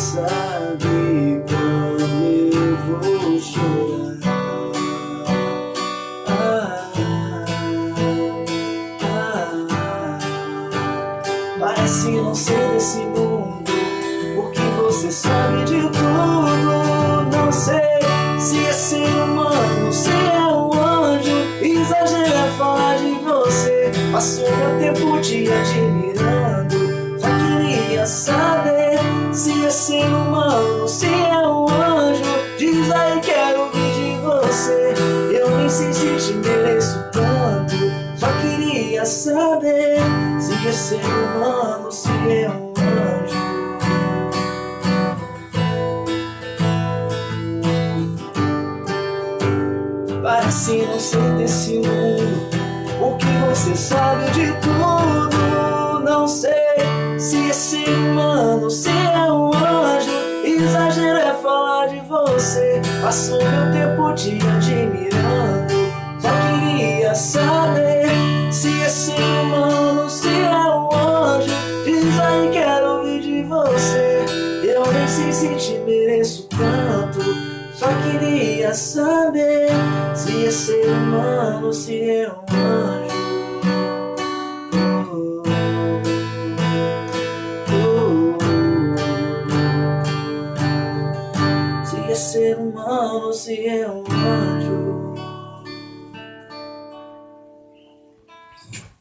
sabe quando eu vou chorar. Parece não ser desse mundo, porque você sabe de tudo. Não sei se é ser humano, se é um anjo. Exagero é falar de você. Passo meu tempo te admirando. Só queria saber se é ser humano, se é um anjo. Diz aí, quero ouvir de você. Eu nem sei se te mereço tanto. Só queria saber se é ser humano, se é um anjo. Parece não ser desse mundo, porque você sabe de tudo. Não sei se é ser humano, se é um anjo. Exagero é falar de você. Passo meu tempo te admirando. Só queria saber se é ser humano, se é um anjo. Diz aí, quero ouvir de você. Eu nem sei se te mereço tanto. Só queria saber se é ser humano, se é um anjo. Se é ser humano, se é um anjo.